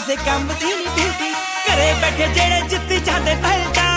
किसे काम दी नी ड्यूटी, घरे बैठे जेड़े जित्ती जाते पलटा।